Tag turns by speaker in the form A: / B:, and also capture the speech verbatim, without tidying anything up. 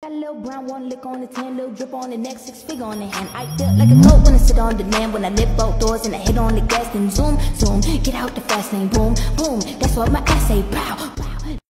A: Got a little brown, one lick on the ten, little drip on the neck, six figure on the hand. I feel like a goat when I sit on the land, when I lift both doors and I hit on the gas, then zoom, zoom, get out the fast lane, boom, boom. That's what my ass say, pow.